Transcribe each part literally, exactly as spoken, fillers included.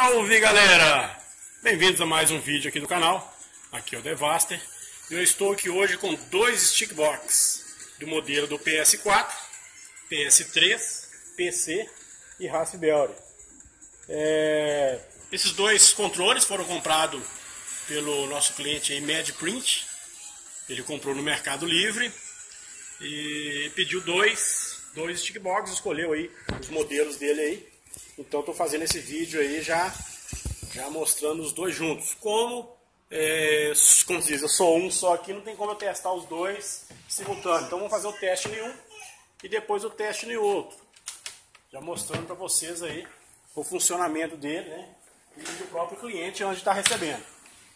Salve, galera! Bem-vindos a mais um vídeo aqui do canal. Aqui é o Devaster. Eu estou aqui hoje com dois stickbox do modelo do P S quatro, P S três, P C e Raspberry. É... Esses dois controles foram comprados pelo nosso cliente aí, Medprint. Ele comprou no Mercado Livre e pediu dois, dois stickbox, escolheu aí os modelos dele aí. Então estou fazendo esse vídeo aí já, já mostrando os dois juntos. Como, é, como se diz, eu sou um só aqui, não tem como eu testar os dois simultâneos. Então vamos fazer o teste em um e depois o teste em outro. Já mostrando para vocês aí o funcionamento dele, né? E do próprio cliente onde está recebendo.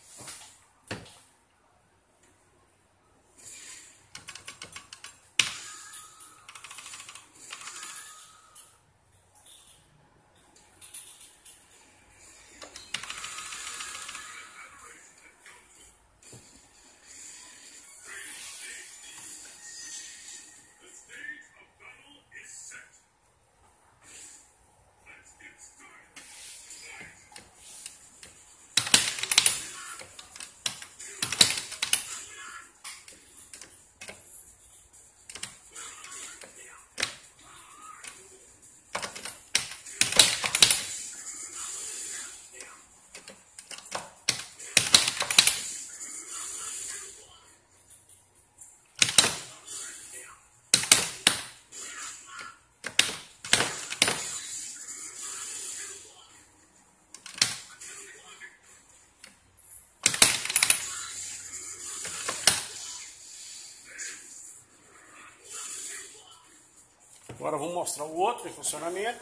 Agora vamos mostrar o outro em funcionamento.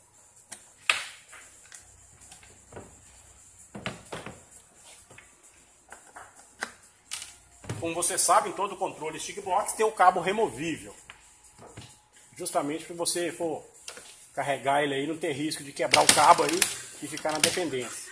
Como vocês sabem, todo controle stickbox tem o cabo removível. Justamente para você for carregar ele aí, não ter risco de quebrar o cabo aí e ficar na dependência.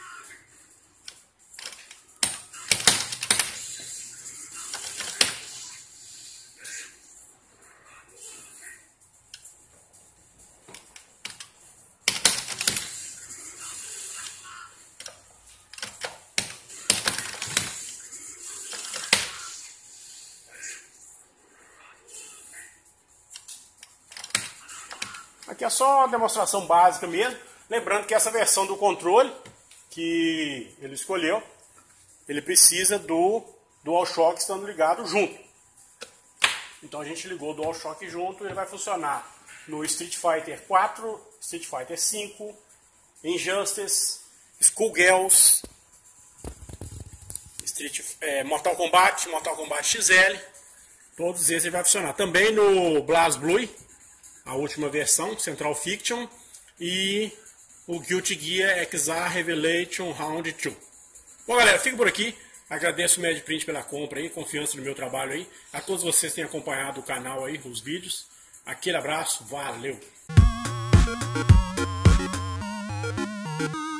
Aqui é só uma demonstração básica mesmo, lembrando que essa versão do controle que ele escolheu, ele precisa do DualShock estando ligado junto. Então a gente ligou o DualShock junto, ele vai funcionar no Street Fighter quatro, Street Fighter cinco, Injustice, Skullgirls, Street, é, Mortal Kombat, Mortal Kombat X L, todos esses vai funcionar. Também no BlazBlue, a última versão, Central Fiction, e o Guilty Gear X R Revelation Round dois. Bom, galera, fico por aqui. Agradeço o Medprint pela compra aí, confiança no meu trabalho aí. A todos vocês que têm acompanhado o canal aí, os vídeos. Aquele abraço, valeu!